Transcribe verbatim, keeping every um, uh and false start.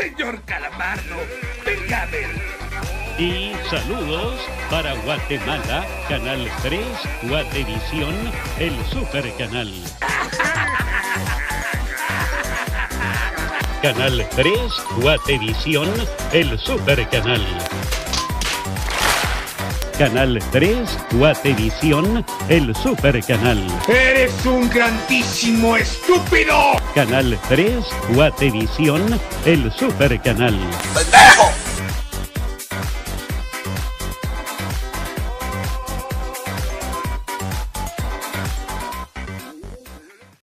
señor Calamardo. Venga a ver. Y saludos para Guatemala, Canal tres, Guatevisión, el Super Canal. Canal tres, Guatevisión, el Super Canal. Canal tres, Guatevisión, el Super Canal. ¡Eres un grandísimo estúpido! Canal tres, Guatevisión, el Super Canal. ¡Pendejo!